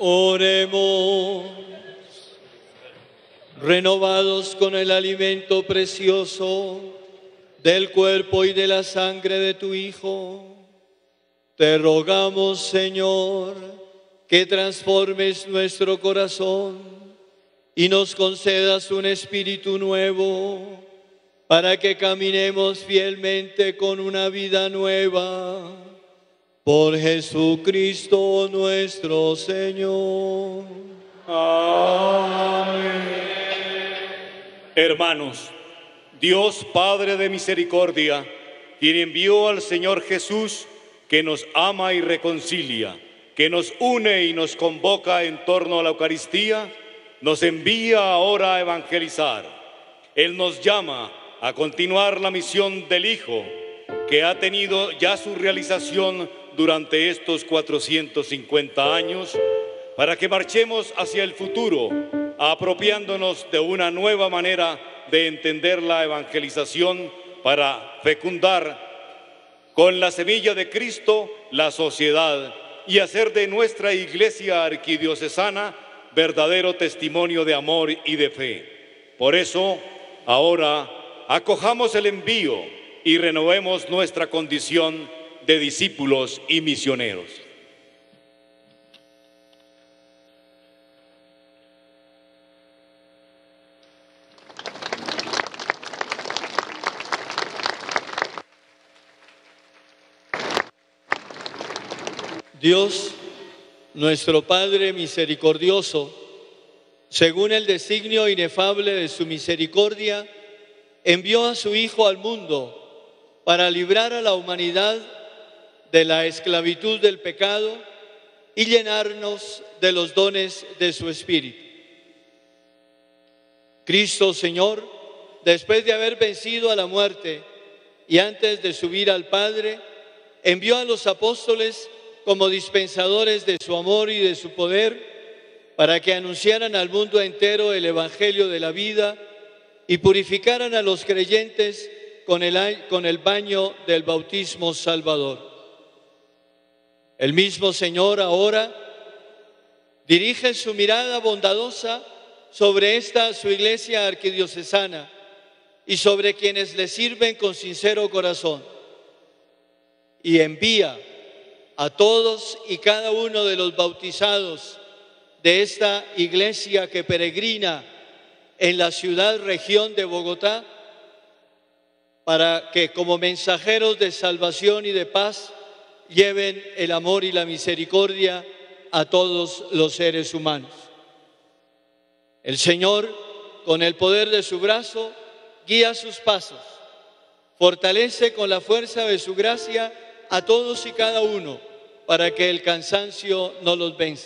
Oremos. Renovados con el alimento precioso del cuerpo y de la sangre de tu Hijo, te rogamos, Señor, que transformes nuestro corazón y nos concedas un espíritu nuevo para que caminemos fielmente con una vida nueva. Por Jesucristo nuestro Señor. Amén. Hermanos, Dios Padre de misericordia, quien envió al Señor Jesús, que nos ama y reconcilia, que nos une y nos convoca en torno a la Eucaristía, nos envía ahora a evangelizar. Él nos llama a continuar la misión del Hijo, que ha tenido ya su realización durante estos 450 años, para que marchemos hacia el futuro, apropiándonos de una nueva manera de entender la evangelización para fecundar con la semilla de Cristo la sociedad y hacer de nuestra Iglesia arquidiocesana verdadero testimonio de amor y de fe. Por eso, ahora, acojamos el envío y renovemos nuestra condición de discípulos y misioneros. Dios, nuestro Padre misericordioso, según el designio inefable de su misericordia, envió a su Hijo al mundo para librar a la humanidad de la esclavitud del pecado y llenarnos de los dones de su Espíritu. Cristo, Señor, después de haber vencido a la muerte y antes de subir al Padre, envió a los apóstoles como dispensadores de su amor y de su poder, para que anunciaran al mundo entero el Evangelio de la vida y purificaran a los creyentes con el baño del bautismo salvador. El mismo Señor ahora dirige su mirada bondadosa sobre esta su iglesia arquidiocesana y sobre quienes le sirven con sincero corazón, y envía a todos y cada uno de los bautizados de esta iglesia que peregrina en la ciudad-región de Bogotá, para que como mensajeros de salvación y de paz lleven el amor y la misericordia a todos los seres humanos. El Señor, con el poder de su brazo, guía sus pasos, fortalece con la fuerza de su gracia a todos y cada uno, para que el cansancio no los venza.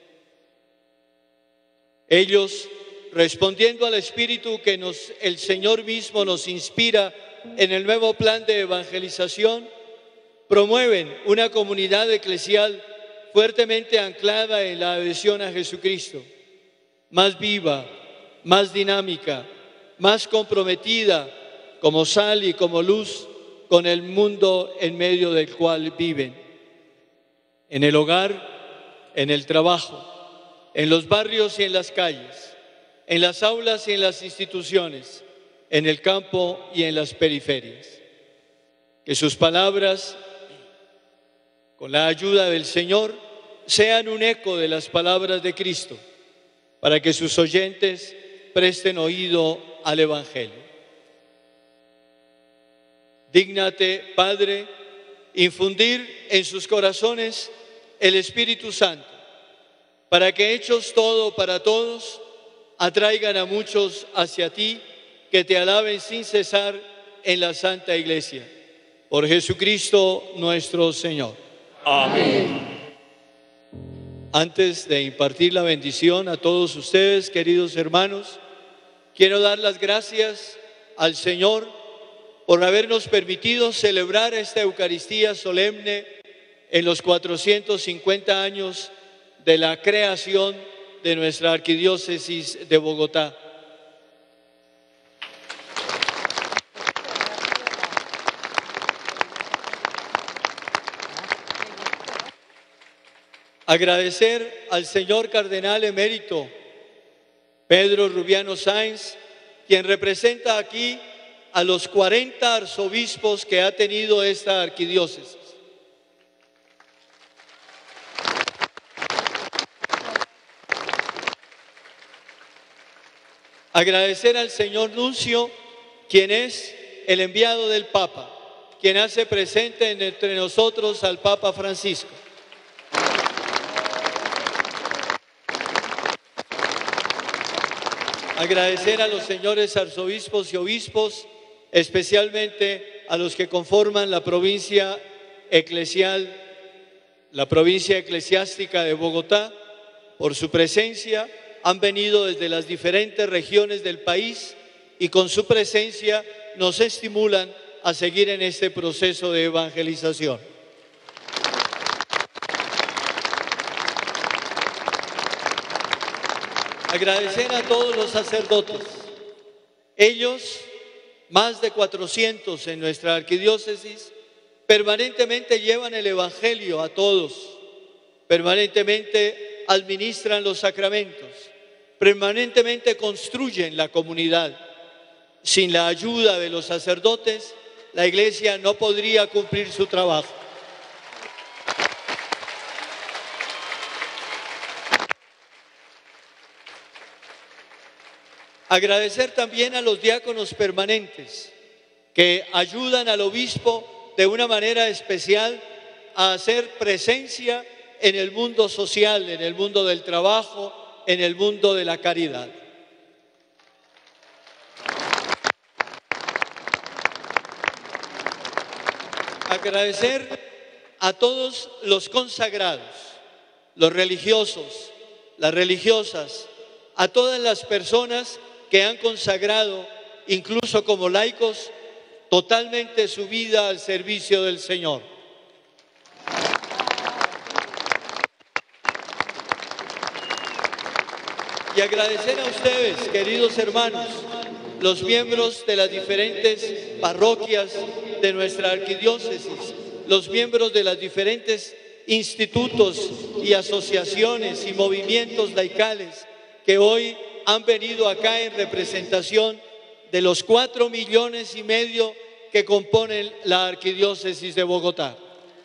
Ellos, respondiendo al Espíritu que el Señor mismo nos inspira en el nuevo plan de evangelización, promueven una comunidad eclesial fuertemente anclada en la adhesión a Jesucristo, más viva, más dinámica, más comprometida como sal y como luz con el mundo en medio del cual viven. En el hogar, en el trabajo, en los barrios y en las calles, en las aulas y en las instituciones, en el campo y en las periferias. Que sus palabras, con la ayuda del Señor, sean un eco de las palabras de Cristo, para que sus oyentes presten oído al Evangelio. Dígnate, Padre, infundir en sus corazones el Espíritu Santo, para que hechos todo para todos, atraigan a muchos hacia ti, que te alaben sin cesar en la Santa Iglesia. Por Jesucristo nuestro Señor. Amén. Antes de impartir la bendición a todos ustedes, queridos hermanos, quiero dar las gracias al Señor por habernos permitido celebrar esta Eucaristía solemne en los 450 años de la creación de nuestra Arquidiócesis de Bogotá. Agradecer al señor cardenal emérito Pedro Rubiano Sáenz, quien representa aquí a los 40 arzobispos que ha tenido esta arquidiócesis. Agradecer al señor nuncio, quien es el enviado del Papa, quien hace presente entre nosotros al Papa Francisco. Agradecer a los señores arzobispos y obispos, especialmente a los que conforman la provincia eclesial, la provincia eclesiástica de Bogotá, por su presencia. Han venido desde las diferentes regiones del país y con su presencia nos estimulan a seguir en este proceso de evangelización. Agradecer a todos los sacerdotes. Ellos, más de 400 en nuestra arquidiócesis, permanentemente llevan el evangelio a todos, permanentemente administran los sacramentos, permanentemente construyen la comunidad. Sin la ayuda de los sacerdotes, la Iglesia no podría cumplir su trabajo. Agradecer también a los diáconos permanentes que ayudan al obispo de una manera especial a hacer presencia en el mundo social, en el mundo del trabajo, en el mundo de la caridad. Agradecer a todos los consagrados, los religiosos, las religiosas, a todas las personas que han consagrado, incluso como laicos, totalmente su vida al servicio del Señor. Y agradecer a ustedes, queridos hermanos, los miembros de las diferentes parroquias de nuestra arquidiócesis, los miembros de los diferentes institutos y asociaciones y movimientos laicales que hoy han venido acá en representación de los 4,5 millones que componen la arquidiócesis de Bogotá.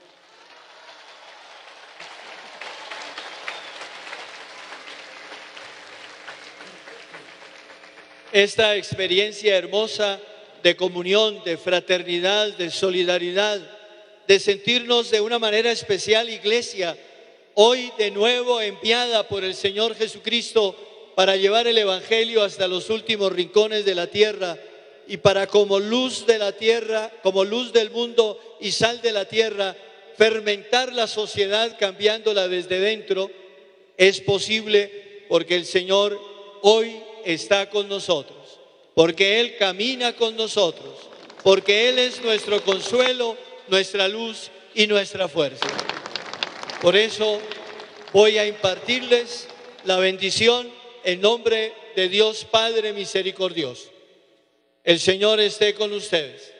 Esta experiencia hermosa de comunión, de fraternidad, de solidaridad, de sentirnos de una manera especial iglesia, hoy de nuevo enviada por el Señor Jesucristo para llevar el Evangelio hasta los últimos rincones de la tierra y para como luz de la tierra, como luz del mundo y sal de la tierra, fermentar la sociedad cambiándola desde dentro, es posible porque el Señor hoy está con nosotros, porque Él camina con nosotros, porque Él es nuestro consuelo, nuestra luz y nuestra fuerza. Por eso voy a impartirles la bendición en nombre de Dios Padre misericordioso. El Señor esté con ustedes.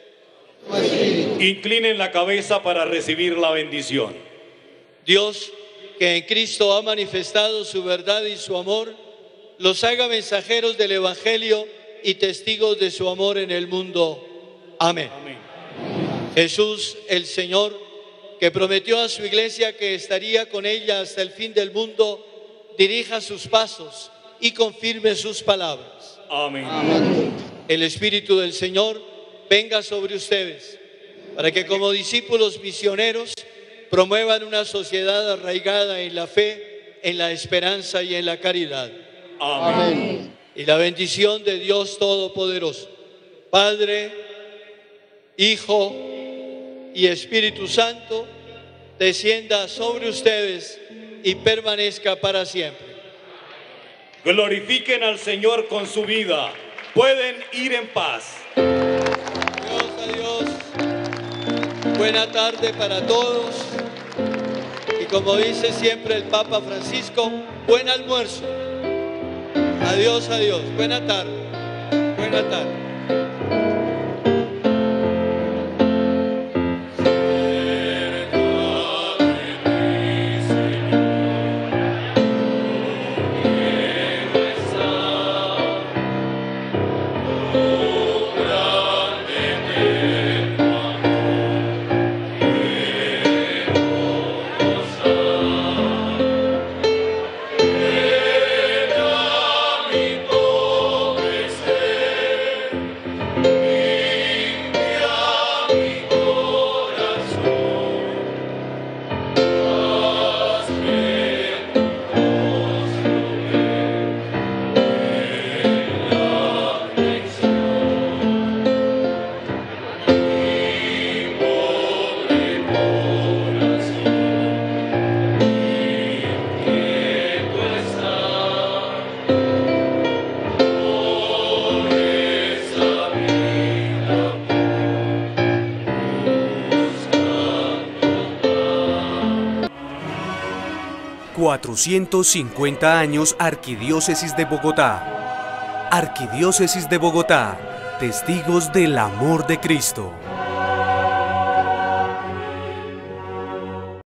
Inclinen la cabeza para recibir la bendición. Dios, que en Cristo ha manifestado su verdad y su amor, los haga mensajeros del Evangelio y testigos de su amor en el mundo. Amén. Amén. Jesús, el Señor, que prometió a su iglesia que estaría con ella hasta el fin del mundo, dirija sus pasos y confirme sus palabras. Amén. Amén. El Espíritu del Señor venga sobre ustedes, para que como discípulos misioneros promuevan una sociedad arraigada en la fe, en la esperanza y en la caridad. Amén. Y la bendición de Dios Todopoderoso, Padre, Hijo y Espíritu Santo, descienda sobre ustedes y permanezca para siempre. Glorifiquen al Señor con su vida. Pueden ir en paz. Adiós, adiós. Buena tarde para todos. Y como dice siempre el Papa Francisco, buen almuerzo. Adiós, adiós. Buena tarde. Buena tarde. 450 años Arquidiócesis de Bogotá. Arquidiócesis de Bogotá, testigos del amor de Cristo.